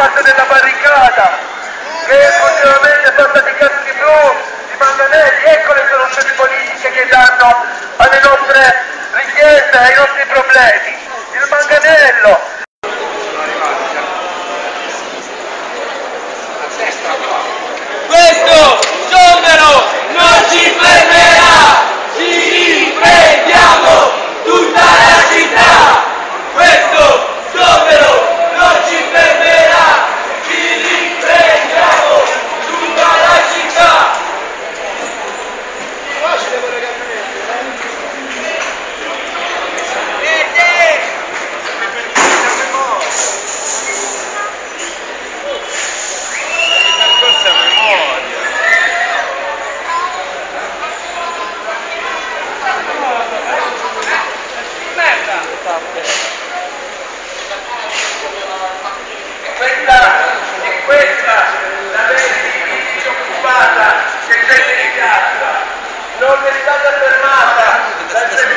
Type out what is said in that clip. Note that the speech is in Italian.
parte della barricata che continuamente porta di caschi blu, di manganelli. Ecco le soluzioni politiche che danno alle nostre richieste, ai nostri problemi. Il manganello. Questo sciopero non ci fermerà, ci riprendiamo tutta la città. Questo sciopero non ci fermerà, ci riprendiamo tutta la città. E questa la vedi disoccupata che c'è in piazza, non è stata fermata dal